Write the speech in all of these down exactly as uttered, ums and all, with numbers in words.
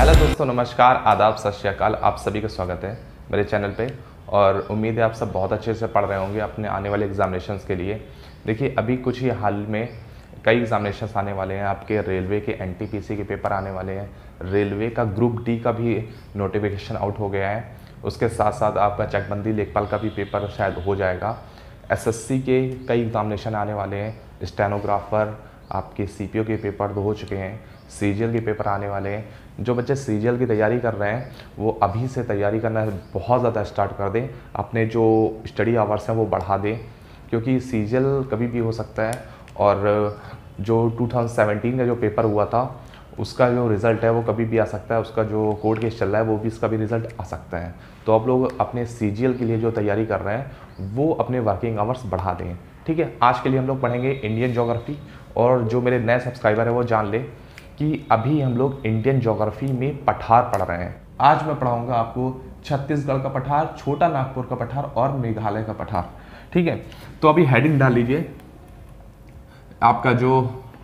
Hello दोस्तों, नमस्कार, आदाब, सत श्री अकाल। आप सभी का स्वागत है मेरे चैनल पे और उम्मीद है आप सब बहुत अच्छे से पढ़ रहे होंगे अपने आने वाले एग्जामिनेशंस के लिए। देखिए, अभी कुछ ही हाल में कई एग्जामिनेशंस आने वाले हैं। आपके रेलवे के एनटीपीसी के पेपर आने वाले हैं। रेलवे का ग्रुप डी का भी नोटिफिकेशन आउट हो गया है। उसके साथ साथ आपका चकबंदी लेखपाल का भी पेपर शायद हो जाएगा। एसएससी के कई एग्जामिनेशन आने वाले हैं। स्टेनोग्राफर, आपके सीपीओ के पेपर तो हो चुके हैं। सीजीएल के पेपर आने वाले हैं। जो बच्चे सीजीएल की तैयारी कर रहे हैं वो अभी से तैयारी करना बहुत ज़्यादा स्टार्ट कर दें। अपने जो स्टडी आवर्स हैं वो बढ़ा दें, क्योंकि सीजीएल कभी भी हो सकता है। और जो दो हज़ार सत्रह का जो पेपर हुआ था उसका जो रिज़ल्ट है वो कभी भी आ सकता है। उसका जो कोर्ट केस चल रहा है वो भी इसका भी रिज़ल्ट आ सकता है। तो आप लोग अपने सीजीएल के लिए जो तैयारी कर रहे हैं वो अपने वर्किंग आवर्स बढ़ा दें। ठीक है, आज के लिए हम लोग पढ़ेंगे इंडियन ज्योग्राफी। और जो मेरे नए सब्सक्राइबर है वो जान ले कि अभी हम लोग इंडियन ज्योग्राफी में पठार पढ़ रहे हैं। आज मैं पढ़ाऊंगा आपको छत्तीसगढ़ का पठार, छोटा नागपुर का पठार और मेघालय का पठार। ठीक है, तो अभी हेडिंग डाल लीजिए। आपका जो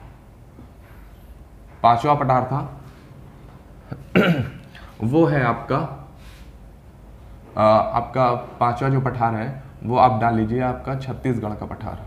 पांचवा पठार था वो है आपका आ, आपका पांचवा जो पठार है वो आप डाल लीजिए आपका छत्तीसगढ़ का पठार।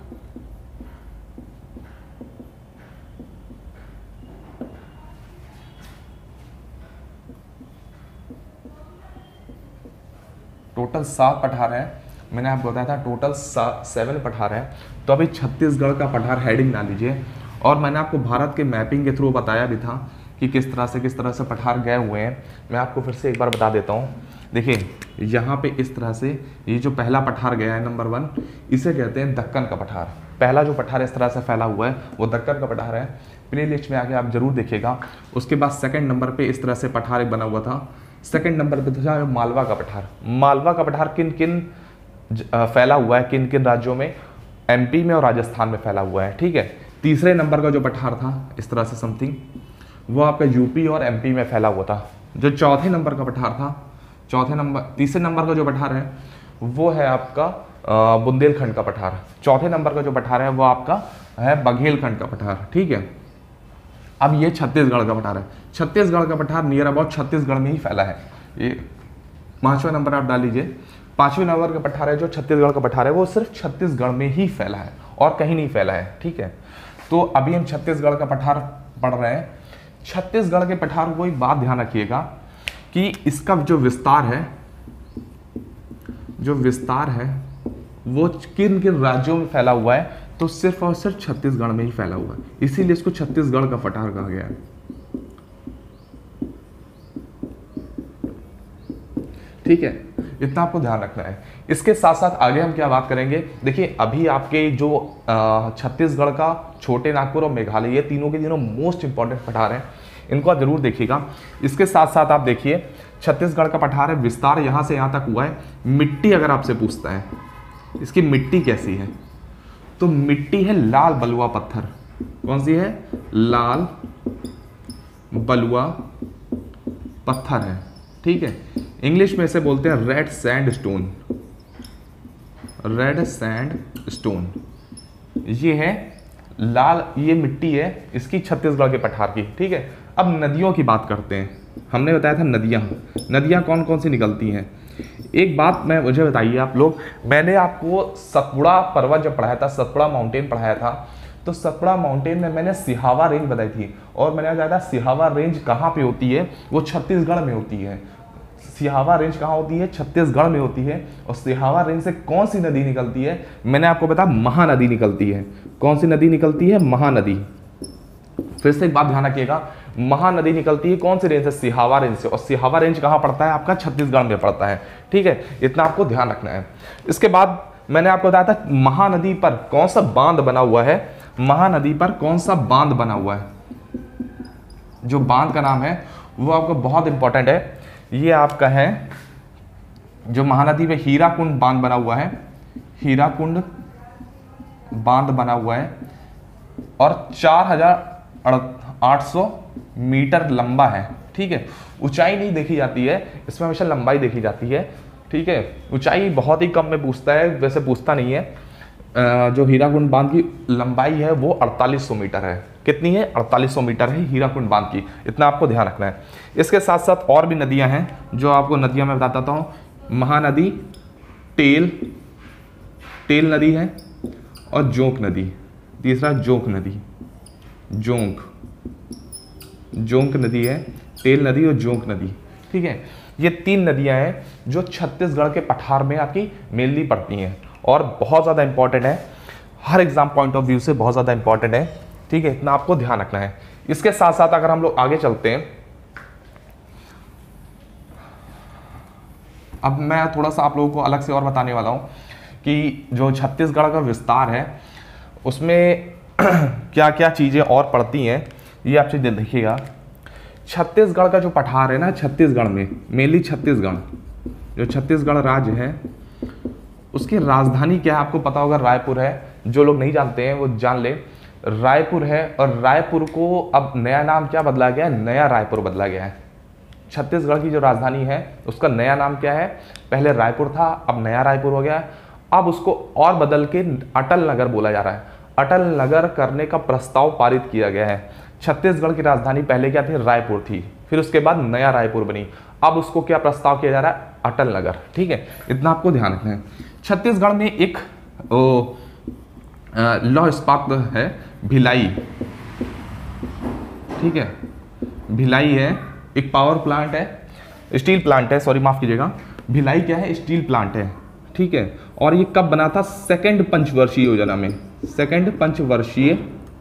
टोटल सात पठार है, मैंने आपको बताया था टोटल सेवन पठार है। तो अभी छत्तीसगढ़ का पठार हेडिंग डाल लीजिए। और मैंने आपको भारत के मैपिंग के थ्रू बताया भी था कि किस तरह से किस तरह से पठार गए हुए हैं। मैं आपको फिर से एक बार बता देता हूँ। देखिए, यहाँ पे इस तरह से ये जो पहला पठार गया है नंबर वन, इसे कहते हैं दक्कन का पठार। पहला जो पठार इस तरह से फैला हुआ है वो दक्कन का पठार है। प्ले लिस्ट में आके आप जरूर देखिएगा। उसके बाद सेकेंड नंबर पर इस तरह से पठार एक बना हुआ था। सेकंड नंबर पे था मालवा का पठार। मालवा का पठार किन किन फैला हुआ है, किन किन राज्यों में? एमपी में और राजस्थान में फैला हुआ है। ठीक है, तीसरे नंबर का जो पठार था इस तरह से समथिंग, वो आपका यूपी और एमपी में फैला हुआ था। जो चौथे नंबर का पठार था, चौथे नंबर तीसरे नंबर का जो पठार है वो है आपका बुंदेलखंड का पठार। चौथे नंबर का जो पठार है वो आपका है बघेलखंड का पठार। ठीक है, अब ये छत्तीसगढ़ का पठार है। छत्तीसगढ़ का पठार नियर अबाउट छत्तीसगढ़ में ही फैला है। ये पांचवा नंबर आप डाल लीजिए। पांचवें नंबर का पठार है जो छत्तीसगढ़ का पठार है वो सिर्फ छत्तीसगढ़ में ही फैला है और कहीं नहीं फैला है। ठीक है, तो अभी हम छत्तीसगढ़ का पठार पढ़ रहे हैं। छत्तीसगढ़ के पठार को एक बात ध्यान रखिएगा कि इसका जो विस्तार है जो विस्तार है वो किन किन राज्यों में फैला हुआ है, तो सिर्फ और सिर्फ छत्तीसगढ़ में ही फैला हुआ है। इसीलिए इसको छत्तीसगढ़ का पठार कहा गया है। ठीक है, इतना आपको ध्यान रखना है। इसके साथ साथ आगे हम क्या बात करेंगे, देखिए अभी आपके जो छत्तीसगढ़ का, छोटे नागपुर और मेघालय, ये तीनों के तीनों मोस्ट इंपॉर्टेंट पठार हैं। इनको आप जरूर देखिएगा। इसके साथ साथ आप देखिए छत्तीसगढ़ का पठार है, विस्तार यहां से यहां तक हुआ है। मिट्टी अगर आपसे पूछता है इसकी मिट्टी कैसी है, तो मिट्टी है लाल बलुआ पत्थर। कौन सी है? लाल बलुआ पत्थर है। ठीक है, इंग्लिश में इसे बोलते हैं red sandstone. Red sandstone ये है लाल, ये मिट्टी है इसकी छत्तीसगढ़ के पठार की। ठीक है, अब नदियों की बात करते हैं। हमने बताया था नदियां नदियां कौन कौन सी निकलती हैं। एक बात मैं मुझे बताइए आप लोग, मैंने आपको सतपुड़ा पर्वत जब पढ़ाया था, सतपुड़ा माउंटेन पढ़ाया था, तो सतपुड़ा माउंटेन में मैंने सिहावा रेंज बताई थी। और मैंने बताया था सिहावा रेंज कहाँ पे होती है, वो छत्तीसगढ़ में होती है। सिहावा रेंज कहाँ होती है? छत्तीसगढ़ में होती है। और सिहावा रेंज से कौन सी नदी निकलती है? मैंने आपको बताया महानदी निकलती है। कौन सी नदी निकलती है? महानदी। फिर से एक बात ध्यान रखिएगा, महानदी निकलती है कौन सी रेंज से? सिहावा रेंज से। और सिहावा रेंज कहाँ पड़ता है? आपका छत्तीसगढ़ में पड़ता है। ठीक है, इतना आपको ध्यान रखना है। इसके बाद मैंने आपको बताया था महानदी पर कौन सा बांध बना हुआ है। महानदी पर कौन सा बांध बना हुआ है? जो बांध का नाम है वो आपको बहुत इंपॉर्टेंट है। ये आपका है जो महानदी में हीराकुंड बांध बना हुआ है। हीराकुंड बांध बना हुआ है और चार हजार आठ सौ मीटर लंबा है। ठीक है, ऊंचाई नहीं देखी जाती है इसमें, हमेशा लंबाई देखी जाती है। ठीक है, ऊंचाई बहुत ही कम में पूछता है, वैसे पूछता नहीं है। जो हीराकुंड बांध की लंबाई है वो अड़तालीस सौ मीटर है। कितनी है, अड़तालीस सौ मीटर है हीराकुंड बांध की, इतना आपको ध्यान रखना है। इसके साथ साथ और भी नदियां हैं जो आपको नदियां मैं बताता हूँ। महानदी, टेल टेल नदी है और जोंक नदी, तीसरा जोंक नदी, जोंक जोंक नदी है, टेल नदी और जोंक नदी, ठीक है। ये तीन नदियां हैं जो छत्तीसगढ़ के पठार में आपकी मेनली पड़ती हैं और बहुत ज़्यादा इंपॉर्टेंट है, हर एग्जाम पॉइंट ऑफ व्यू से बहुत ज़्यादा इंपॉर्टेंट है, ठीक है, इतना आपको ध्यान रखना है। इसके साथ साथ अगर हम लोग आगे चलते हैं, अब मैं थोड़ा सा आप लोगों को अलग से और बताने वाला हूँ कि जो छत्तीसगढ़ का विस्तार है उसमें क्या क्या चीज़ें और पड़ती हैं, ये आप चीज़ देखिएगा। छत्तीसगढ़ का जो पठार है ना, छत्तीसगढ़ में मेनली छत्तीसगढ़, जो छत्तीसगढ़ राज्य है उसकी राजधानी क्या है आपको पता होगा, रायपुर है। जो लोग नहीं जानते हैं वो जान ले, रायपुर है। और रायपुर को अब नया नाम क्या बदला गया है, नया रायपुर बदला गया है। छत्तीसगढ़ की जो राजधानी है उसका नया नाम क्या है, पहले रायपुर था, अब नया रायपुर हो गया है। अब उसको और बदल के अटल नगर बोला जा रहा है। अटल नगर करने का प्रस्ताव पारित किया गया है। छत्तीसगढ़ की राजधानी पहले क्या थी, रायपुर थी, फिर उसके बाद नया रायपुर बनी, अब उसको क्या प्रस्ताव किया जा रहा है, अटल नगर, ठीक है, इतना आपको ध्यान रखना है। छत्तीसगढ़ में एक लौह इस्पात है भिलाई, ठीक है, भिलाई है, एक पावर प्लांट है, स्टील प्लांट है, सॉरी माफ कीजिएगा, भिलाई क्या है, स्टील प्लांट है, ठीक है। और ये कब बना था, सेकंड पंचवर्षीय योजना में, सेकंड पंचवर्षीय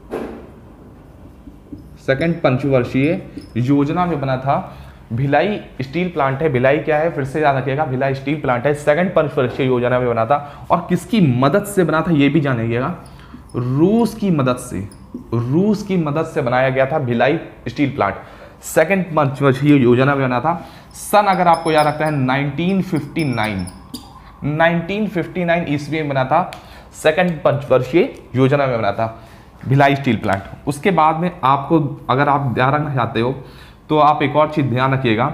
सेकंड पंचवर्षीय योजना में बना था। भिलाई स्टील प्लांट है, भिलाई क्या है, फिर से याद रखिएगा, भिलाई स्टील प्लांट है, सेकंड पंचवर्षीय योजना में बना था। और किसकी मदद से बना था ये भी जानिएगा, रूस की मदद से, रूस की मदद से बनाया गया था भिलाई स्टील प्लांट, सेकंड पंचवर्षीय योजना में बना था। सन अगर आपको याद रखता है nineteen fifty nine, nineteen fifty nine ईस्वी में बना था, सेकंड पंचवर्षीय योजना में बना था भिलाई स्टील प्लांट। उसके बाद में आपको अगर आप ध्यान रखना चाहते हो तो आप एक और चीज़ ध्यान रखिएगा,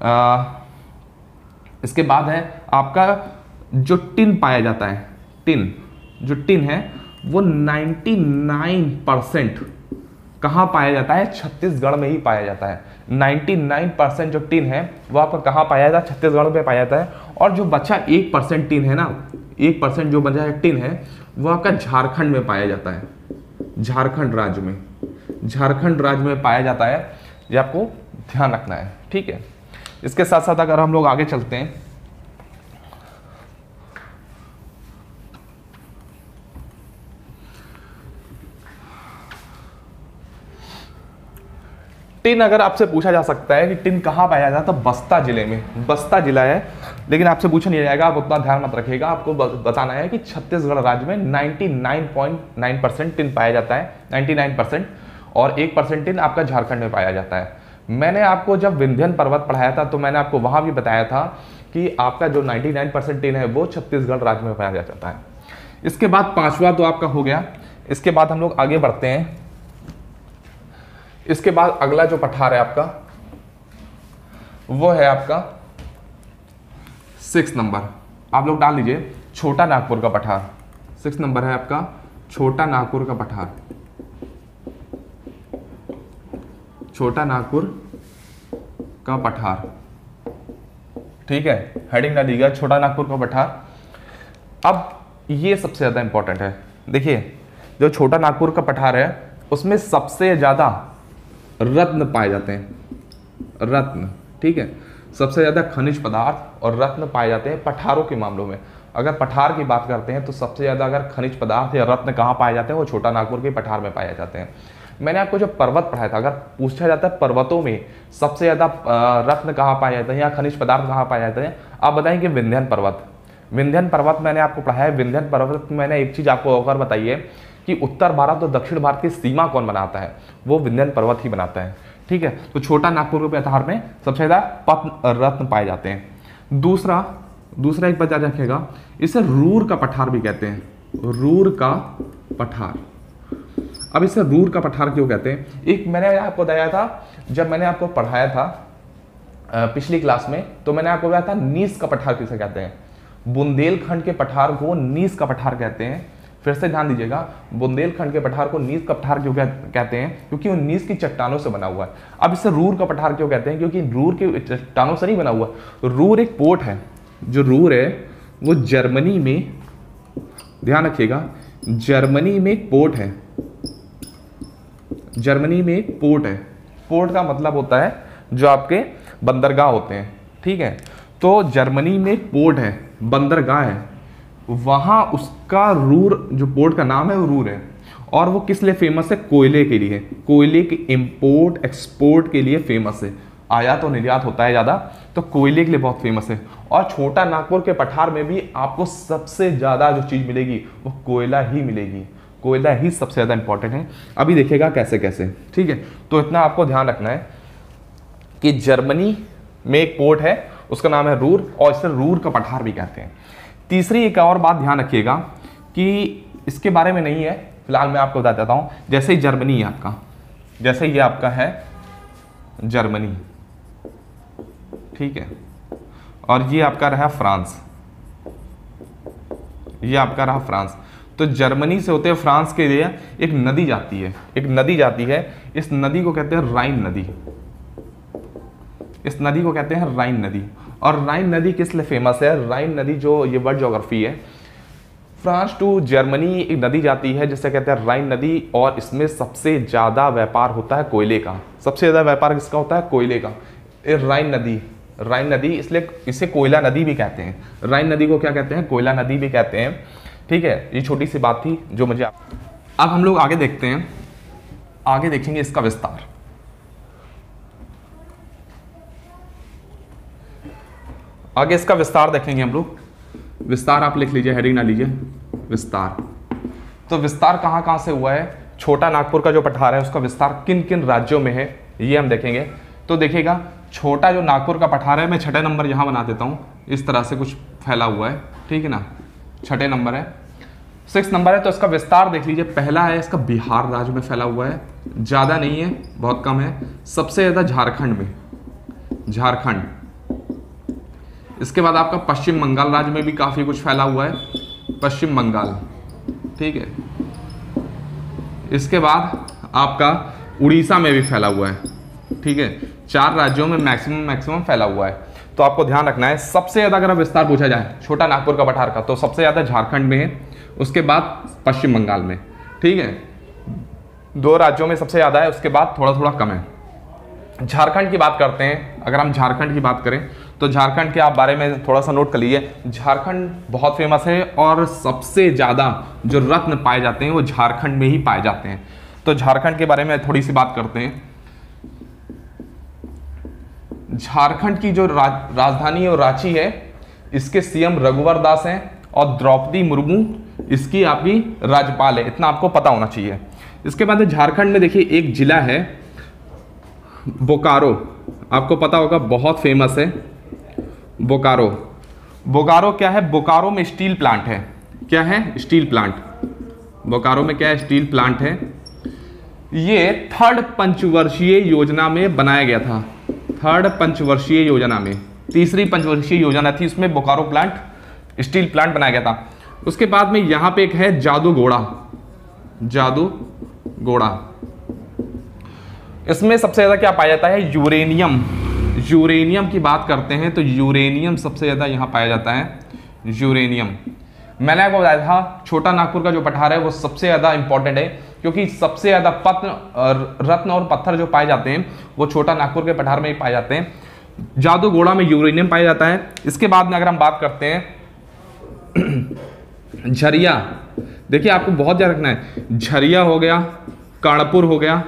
इसके बाद है आपका जो टिन पाया जाता है, टिन जो टिन है वो निन्यानवे परसेंट कहाँ पाया जाता है, छत्तीसगढ़ में ही पाया जाता है। निन्यानवे परसेंट जो टिन है वो आपका कहाँ पाया जाता है, छत्तीसगढ़ में पाया जाता है। और जो बचा एक परसेंट टिन है ना, एक परसेंट जो बचा है टिन है वो आपका झारखंड में पाया जाता है, झारखंड राज्य में, झारखंड राज्य में पाया जाता है, ये आपको ध्यान रखना है, ठीक है। इसके साथ साथ अगर हम लोग आगे चलते हैं, टिन अगर आपसे पूछा जा सकता है कि टिन कहाँ पाया जाता है तो बस्ता जिले में, बस्ता जिला है, लेकिन आपसे पूछा नहीं जाएगा, आप उतना ध्यान मत रखिएगा। आपको बताना है कि छत्तीसगढ़ राज्य में निन्यानवे पॉइंट नौ परसेंट टिन पाया जाता है, निन्यानवे परसेंट, और एक परसेंट टिन आपका झारखंड में पाया जाता है। मैंने आपको जब विंध्यन पर्वत पढ़ाया था तो मैंने आपको वहां भी बताया था कि आपका जो निन्यानवे परसेंट टिन है वो छत्तीसगढ़ राज्य में पाया जाता है। इसके बाद पांचवा तो आपका हो गया। इसके बाद हम लोग आगे बढ़ते हैं। इसके बाद अगला जो पठार है आपका वो है आपका सिक्स नंबर, आप लोग डाल लीजिए, छोटा नागपुर का पठार। सिक्स नंबर है आपका छोटा नागपुर का पठार, छोटा नागपुर का पठार, ठीक है, हेडिंग डाल दीजिएगा छोटा नागपुर का पठार। अब ये सबसे ज्यादा इंपॉर्टेंट है, देखिए जो छोटा नागपुर का पठार है उसमें सबसे ज्यादा रत्न पाए जाते हैं, रत्न, ठीक है, सबसे ज्यादा खनिज पदार्थ और रत्न पाए जाते हैं पठारों के मामलों में। अगर पठार की बात करते हैं तो सबसे ज्यादा अगर खनिज पदार्थ या रत्न कहाँ पाए जाते हैं वो छोटा नागपुर के पठार में पाए जाते हैं। मैंने आपको जो पर्वत पढ़ाया था, अगर पूछा जाता है पर्वतों में सबसे ज्यादा रत्न कहाँ पाए जाते हैं या खनिज पदार्थ कहाँ पाए जाते हैं, आप बताएंगे विंध्यन पर्वत। विंध्यन पर्वत मैंने आपको पढ़ाया है। विंध्यन पर्वत मैंने एक चीज आपको और बताइए कि उत्तर भारत और दक्षिण भारत की सीमा कौन बनाता है, वो विंध्यन पर्वत ही बनाता है, ठीक है। तो छोटा नागपुर के पठार में सबसे ज्यादा पत्न रत्न पाए जाते हैं। दूसरा दूसरा एक बात याद रखिएगा, इसे रूर का पठार भी कहते हैं, रूर का पठार। अब इसे रूर का पठार क्यों कहते हैं, एक मैंने आपको बताया था जब मैंने आपको पढ़ाया था पिछली क्लास में, तो मैंने आपको बताया था नीस का पठार किसे कहते हैं। बुंदेलखंड के पठार को नीस का पठार कहते हैं, फिर से ध्यान दीजिएगा, बुंदेलखंड के पठार को नीस का पठार क्यों कहते हैं? क्योंकि वो नीस की चट्टानों से बना हुआ है। अब इसे रूर का पठार क्यों कहते हैं? क्योंकि रूर की चट्टानों से नहीं बना हुआ। रूर एक पोर्ट है, जो रूर है वो जर्मनी में, ध्यान रखिएगा, जर्मनी में एक पोर्ट है, जर्मनी में एक पोर्ट है। पोर्ट का मतलब होता है जो आपके बंदरगाह होते हैं, ठीक है। तो जर्मनी में एक पोर्ट है, बंदरगाह है, वहाँ उसका रूर, जो पोर्ट का नाम है वो रूर है। और वो किस लिए फेमस है? कोयले के लिए, कोयले के इंपोर्ट एक्सपोर्ट के लिए फेमस है। आयात और निर्यात होता है ज़्यादा, तो कोयले के लिए बहुत फेमस है। और छोटा नागपुर के पठार में भी आपको सबसे ज़्यादा जो चीज़ मिलेगी वो कोयला ही मिलेगी, कोयला ही सबसे ज़्यादा इंपॉर्टेंट है। अभी देखिएगा कैसे कैसे, ठीक है। तो इतना आपको ध्यान रखना है कि जर्मनी में एक पोर्ट है, उसका नाम है रूर, और इसे रूर का पठार भी कहते हैं। तीसरी एक और बात ध्यान रखिएगा कि इसके बारे में नहीं है, फिलहाल मैं आपको बता देता हूँ। जैसे ही जर्मनी है आपका, जैसे ये आपका है जर्मनी, ठीक है, और ये आपका रहा फ्रांस, ये आपका रहा फ्रांस। तो जर्मनी से होते हुए फ्रांस के लिए एक नदी जाती है, एक नदी जाती है, इस नदी को कहते हैं राइन नदी, इस नदी को कहते हैं राइन नदी। और राइन नदी किस लिए फेमस है? राइन नदी जो ये वर्ल्ड ज्योग्राफी है, फ्रांस टू जर्मनी एक नदी जाती है जिसे कहते हैं राइन नदी, और इसमें सबसे ज़्यादा व्यापार होता है कोयले का। सबसे ज़्यादा व्यापार किसका होता है? कोयले का। ये राइन नदी, राइन नदी इसलिए इसे कोयला नदी भी कहते हैं। राइन नदी को क्या कहते हैं? कोयला नदी भी कहते हैं, ठीक है। ये छोटी सी बात थी जो मुझे। अब हम लोग आगे देखते हैं, आगे देखेंगे इसका विस्तार। आगे इसका विस्तार देखेंगे हम लोग। विस्तार आप लिख लीजिए, हेडिंग ना लीजिए, विस्तार। तो विस्तार कहाँ कहाँ से हुआ है? छोटा नागपुर का जो पठार है उसका विस्तार किन किन राज्यों में है, ये हम देखेंगे। तो देखिएगा, छोटा जो नागपुर का पठार है, मैं छठे नंबर यहाँ बना देता हूँ, इस तरह से कुछ फैला हुआ है, ठीक है ना, छठे नंबर है। सिक्स नंबर है, तो इसका विस्तार देख लीजिए। पहला है इसका बिहार राज्य में फैला हुआ है, ज़्यादा नहीं है, बहुत कम है। सबसे ज़्यादा झारखंड में, झारखंड। इसके बाद आपका पश्चिम बंगाल राज्य में भी काफ़ी कुछ फैला हुआ है, पश्चिम बंगाल, ठीक है। इसके बाद आपका उड़ीसा में भी फैला हुआ है, ठीक है। चार राज्यों में मैक्सिमम मैक्सिमम फैला हुआ है। तो आपको ध्यान रखना है, सबसे ज़्यादा अगर विस्तार पूछा जाए छोटा नागपुर का पठार का, तो सबसे ज़्यादा झारखंड में है, उसके बाद पश्चिम बंगाल में, ठीक है। दो राज्यों में सबसे ज़्यादा है, उसके बाद थोड़ा थोड़ा कम है। झारखंड की बात करते हैं, अगर हम झारखंड की बात करें तो झारखंड के आप बारे में थोड़ा सा नोट कर लीजिए। झारखंड बहुत फेमस है और सबसे ज़्यादा जो रत्न पाए जाते हैं वो झारखंड में ही पाए जाते हैं। तो झारखंड के बारे में थोड़ी सी बात करते हैं। झारखंड की जो राज, राजधानी और रांची है, इसके सीएम रघुवर दास हैं और द्रौपदी मुर्मू इसकी आपकी राज्यपाल है, इतना आपको पता होना चाहिए। इसके बाद झारखंड में देखिए एक जिला है बोकारो, आपको पता होगा, बहुत फेमस है बोकारो। बोकारो क्या है? बोकारो में स्टील प्लांट है। क्या है? Steel plant. बोकारो में क्या है? स्टील प्लांट है। ये थर्ड पंचवर्षीय योजना में बनाया गया था, थर्ड पंचवर्षीय योजना में, तीसरी पंचवर्षीय योजना थी, उसमें बोकारो प्लांट स्टील प्लांट बनाया गया था। उसके बाद में यहाँ पे एक है जादूगोड़ा, जादूगोड़ा। इसमें सबसे ज़्यादा क्या पाया जाता है? यूरेनियम। यूरेनियम की बात करते हैं तो यूरेनियम सबसे ज़्यादा यहाँ पाया जाता है, यूरेनियम। मैंने आपको बताया था छोटा नागपुर का जो पठार है वो सबसे ज़्यादा इंपॉर्टेंट है, क्योंकि सबसे ज़्यादा पत्न रत्न और पत्थर जो पाए जाते हैं वो छोटा नागपुर के पठार में ही पाए जाते हैं। जादूगोड़ा में यूरेनियम पाया जाता है। इसके बाद में अगर हम बात करते हैं झरिया, देखिए आपको बहुत ध्यान रखना है, झरिया हो गया, कानपुर हो गया,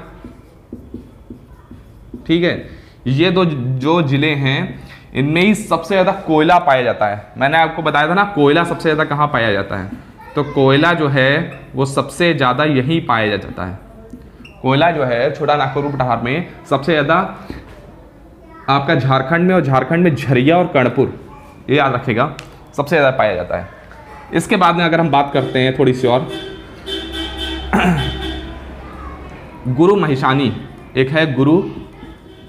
ठीक है। ये दो जो जिले हैं इनमें ही सबसे ज़्यादा कोयला पाया जाता है। मैंने आपको बताया था ना, कोयला सबसे ज़्यादा कहाँ पाया जाता है, तो कोयला जो है वो सबसे ज़्यादा यहीं पाया जाता है। कोयला जो है छोटा नागपुर पठार में सबसे ज़्यादा आपका झारखंड में, और झारखंड में झरिया और कर्णपुर, ये याद रखिएगा, सबसे ज़्यादा पाया जाता है। इसके बाद में अगर हम बात करते हैं थोड़ी सी और, गुरु महिषानी, एक है गुरु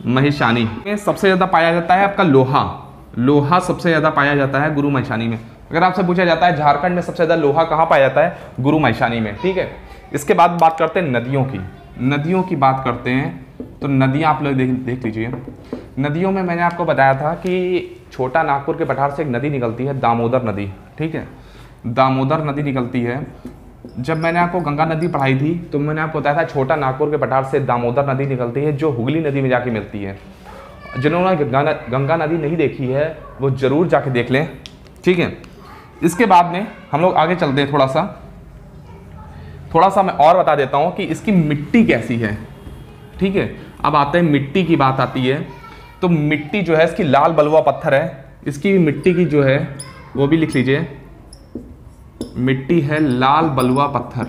महिषानी में सबसे ज़्यादा पाया जाता है आपका लोहा, लोहा सबसे ज़्यादा पाया जाता है गुरु महिषानी में। अगर आपसे पूछा जाता है झारखंड में सबसे ज़्यादा लोहा कहाँ पाया जाता है, गुरु महिषानी में, ठीक है। इसके बाद बात करते हैं नदियों की। नदियों की बात करते हैं तो नदियाँ आप लोग देख देख लीजिए। नदियों में मैंने आपको बताया था कि छोटा नागपुर के पठार से एक नदी निकलती है, दामोदर नदी, ठीक है। दामोदर नदी निकलती है। जब मैंने आपको गंगा नदी पढ़ाई थी तो मैंने आपको बताया था छोटा नागपुर के पठार से दामोदर नदी निकलती है, जो हुगली नदी में जाके मिलती है। जिन्होंने गंगा गंगा नदी नहीं देखी है वो ज़रूर जाके देख लें, ठीक है। इसके बाद में हम लोग आगे चलते हैं, थोड़ा सा थोड़ा सा मैं और बता देता हूँ कि इसकी मिट्टी कैसी है, ठीक है। अब आते हैं मिट्टी की बात आती है तो मिट्टी जो है इसकी लाल बलुआ पत्थर है। इसकी मिट्टी की जो है वो भी लिख लीजिए, मिट्टी है लाल बलुआ पत्थर,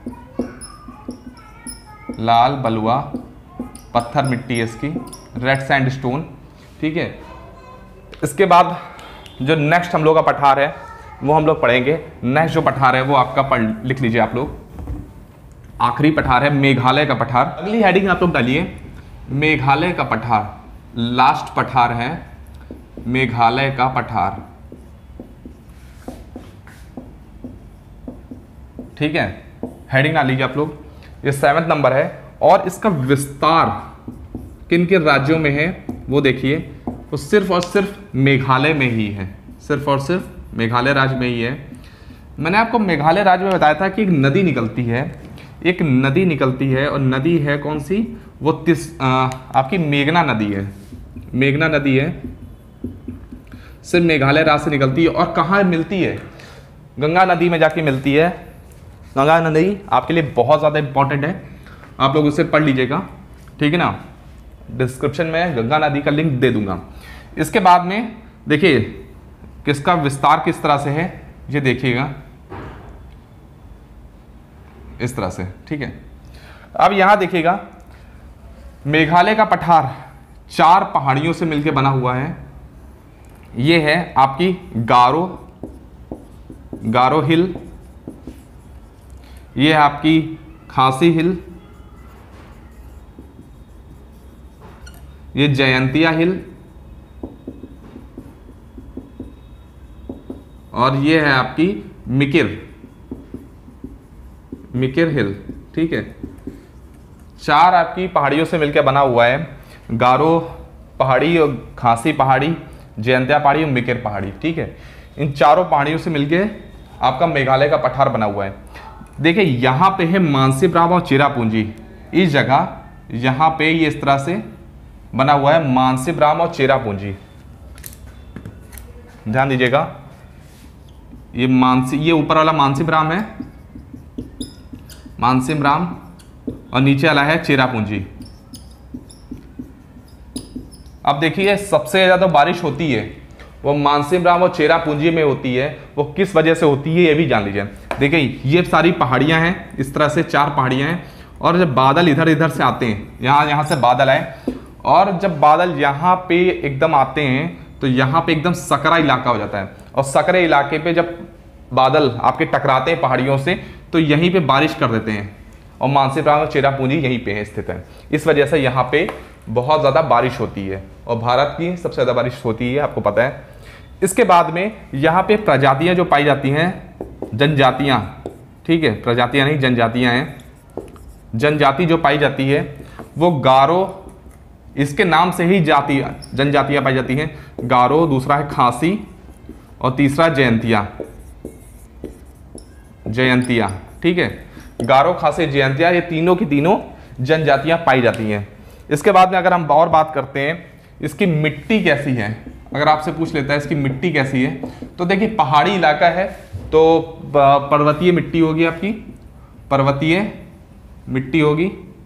लाल बलुआ पत्थर मिट्टी है इसकी, रेड सैंडस्टोन, ठीक है। इसके बाद जो नेक्स्ट हम लोग का पठार है वो हम लोग पढ़ेंगे। नेक्स्ट जो पठार है वो आपका पढ़ लिख लीजिए आप लोग, आखिरी पठार है मेघालय का पठार। अगली हेडिंग आप लोग डालिए मेघालय का पठार, लास्ट पठार है मेघालय का पठार, ठीक है। हेडिंग डाल लीजिए आप लोग, ये सेवेंथ नंबर है। और इसका विस्तार किन किन राज्यों में है वो देखिए, वो सिर्फ और सिर्फ मेघालय में ही है, सिर्फ और सिर्फ मेघालय राज्य में ही है। मैंने आपको मेघालय राज्य में बताया था कि एक नदी निकलती है, एक नदी निकलती है और नदी है कौन सी, वो तिस आ, आपकी मेघना नदी है, मेघना नदी है, सिर्फ मेघालय राज्य से निकलती है। और कहाँ मिलती है, गंगा नदी में जाके मिलती है। गंगा नदी आपके लिए बहुत ज़्यादा इंपॉर्टेंट है, आप लोग उसे पढ़ लीजिएगा, ठीक है ना। डिस्क्रिप्शन में गंगा नदी का लिंक दे दूंगा। इसके बाद में देखिए किसका विस्तार किस तरह से है, ये देखिएगा इस तरह से, ठीक है। अब यहां देखिएगा मेघालय का पठार चार पहाड़ियों से मिलकर बना हुआ है। ये है आपकी गारो, गारो हिल, ये है आपकी खासी हिल, ये जयंतिया हिल, और ये है आपकी मिकिर, मिकिर हिल, ठीक है। चार आपकी पहाड़ियों से मिलकर बना हुआ है, गारो पहाड़ी और खासी पहाड़ी, जयंतिया पहाड़ी और मिकिर पहाड़ी, ठीक है। इन चारों पहाड़ियों से मिलकर आपका मेघालय का पठार बना हुआ है। देखिए यहाँ पे है मानसीब्राम और चेरापूंजी, इस जगह यहाँ पे ये इस तरह से बना हुआ है मानसीब्राम और चेरापूंजी, ध्यान दीजिएगा। ये मानसी, ये ऊपर वाला मानसीब्राम है, मानसीब्राम, और नीचे वाला है चेरापूंजी। अब देखिए सबसे ज़्यादा बारिश होती है वो मानसीब्राम और चेरापूंजी में होती है, वो किस वजह से होती है ये भी जान लीजिए। देखिए ये सारी पहाड़ियां हैं, इस तरह से चार पहाड़ियां हैं, और जब बादल इधर इधर से आते हैं, यहाँ यहाँ से बादल आए, और जब बादल यहाँ पे एकदम आते हैं तो यहाँ पे एकदम सकरा इलाका हो जाता है, और सकरे इलाके पे जब बादल आपके टकराते हैं पहाड़ियों से तो यहीं पे बारिश कर देते हैं, और मानसीब्राम और चेरापूंजी यहीं पे है स्थित है। इस वजह से यहाँ पे बहुत ज़्यादा बारिश होती है, और भारत की सबसे ज़्यादा बारिश होती है, आपको पता है। इसके बाद में यहाँ पे प्रजातियाँ जो पाई जाती हैं, जनजातियाँ, ठीक है, प्रजातियाँ नहीं जनजातियाँ हैं। जनजाति जो पाई जाती है वो गारो, इसके नाम से ही जाति जनजातियाँ पाई जाती हैं। गारो, दूसरा है खासी, और तीसरा जयंतिया, जयंतिया, ठीक है। गारो, खासी, जयंतिया, ये तीनों की तीनों जनजातियाँ पाई जाती हैं। इसके बाद में अगर हम और बात करते हैं इसकी मिट्टी कैसी है, अगर आपसे पूछ लेता है इसकी मिट्टी कैसी है, तो देखिए पहाड़ी इलाका है तो पर्वतीय मिट्टी होगी आपकी, पर्वतीय मिट्टी होगी,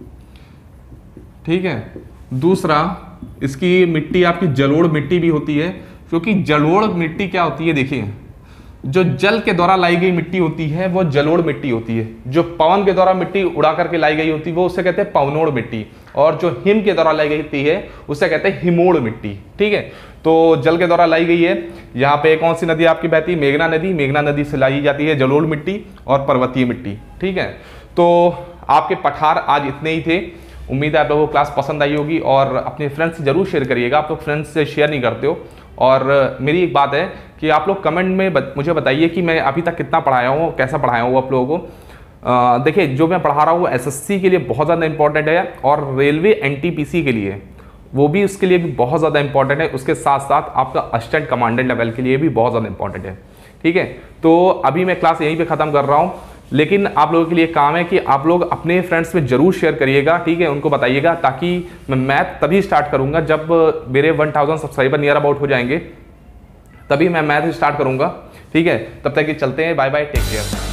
ठीक है। दूसरा इसकी मिट्टी आपकी जलोढ़ मिट्टी भी होती है, क्योंकि जलोढ़ मिट्टी क्या होती है, देखिए जो जल के द्वारा लाई गई मिट्टी होती है वो जलोढ़ मिट्टी होती है, जो पवन के द्वारा मिट्टी उड़ा करके लाई गई होती है वो उसे कहते हैं पवनोड़ मिट्टी, और जो हिम के द्वारा लाई गई होती है उसे कहते हैं हिमोड़ मिट्टी, ठीक है। तो जल के द्वारा लाई गई है, यहाँ पे कौन सी नदी आपकी बहती है, मेघना नदी, मेघना नदी से लाई जाती है जलोढ़ मिट्टी और पर्वतीय मिट्टी, ठीक है। तो आपके पठार आज इतने ही थे, उम्मीद है आप लोगों को क्लास पसंद आई होगी, और अपने फ्रेंड्स से जरूर शेयर करिएगा, आप लोग फ्रेंड्स से शेयर नहीं करते हो, और मेरी एक बात है कि आप लोग कमेंट में बत, मुझे बताइए कि मैं अभी तक कितना पढ़ाया हूँ, कैसा पढ़ाया हूँ आप लोगों को। देखिए जो मैं पढ़ा रहा हूँ वो एसएससी के लिए बहुत ज़्यादा इंपॉर्टेंट है और रेलवे एनटीपीसी के लिए वो भी, उसके लिए भी बहुत ज़्यादा इंपॉर्टेंट है। उसके साथ साथ आपका असिस्टेंट कमांडेंट लेवल के लिए भी बहुत ज़्यादा इंपॉर्टेंट है। ठीक है, तो अभी मैं क्लास यहीं पे ख़त्म कर रहा हूँ, लेकिन आप लोगों के लिए काम है कि आप लोग अपने फ्रेंड्स में जरूर शेयर करिएगा। ठीक है, उनको बताइएगा, ताकि मैं मैथ तभी स्टार्ट करूँगा जब मेरे one thousand subscriber near about हो जाएंगे, तभी मैं मैथ स्टार्ट करूँगा। ठीक है, तब तक कि चलते हैं, बाय बाय, टेक केयर।